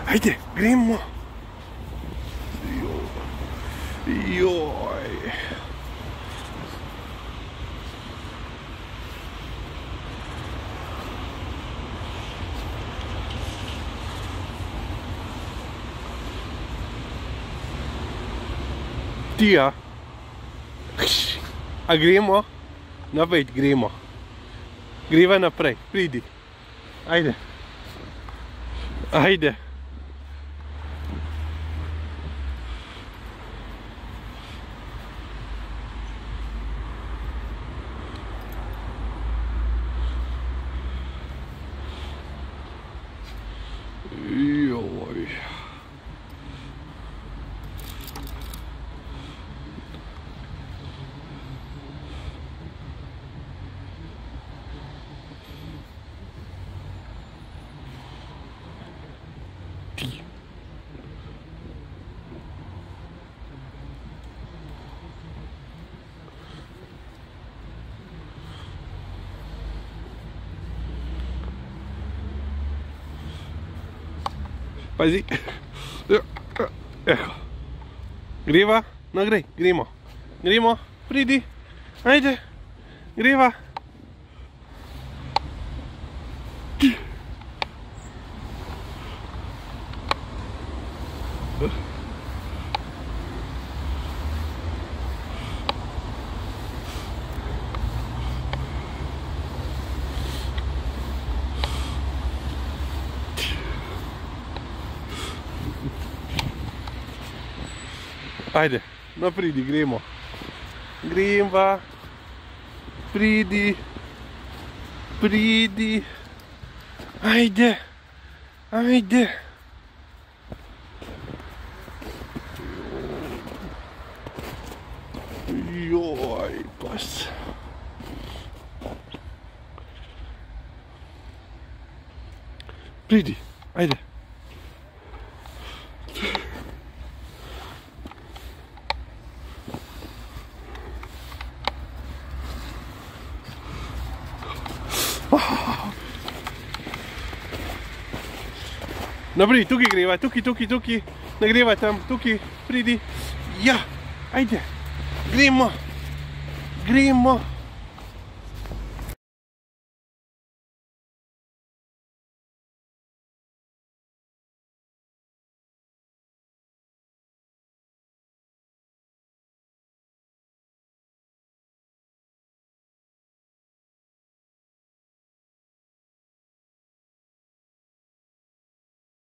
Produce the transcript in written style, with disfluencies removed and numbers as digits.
Ajde, gremo. Joj. Tija. A gremo? Naprej gremo. Greva naprej, pridi. Ajde. Ajde. Joj. Ti. Pazi. Eho. Greva, nagrej, gremo. Gremo, pridi. Ajde. Greva. Ajde, no pridi, gremo. Greva. Pridi. Pridi. Ajde. Ajde. Joj, pas. Pridi, ajde. Naprej, tukaj greva, tukaj. Ne greva tam, tukaj, pridi. Ja, ajde. Gremo.